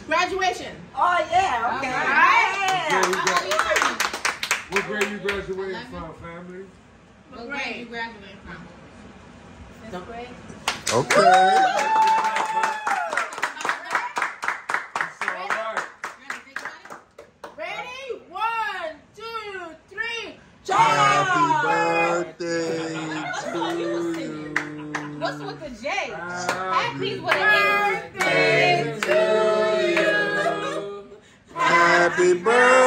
Graduation. Oh, yeah. Okay. What grade you graduating from, family? What grade you graduating from? Fifth grade. Okay. Ready? 1, 2, 3. Happy birthday to you. What's with the J? Happy with an birthday to you. Happy birthday.